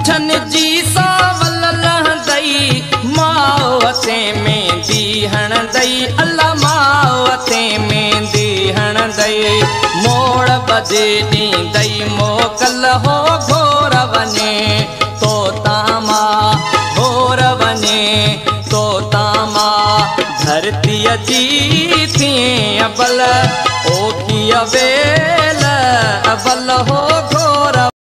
ठन जी सावल लहंदई मावते में दीहण दई अल्लाह मावते में दीहण दई मोड़ बजे दई मोकल हो घोर वने तो तामा घोर वने तो तामा धरती जी थी अबल ओ की अबेल अबल हो घोर